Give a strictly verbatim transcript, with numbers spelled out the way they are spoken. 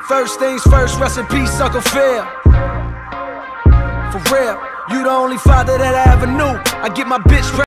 First things first, rest in peace, Uncle Phil. For real, you the only father that I ever knew. I get my bitch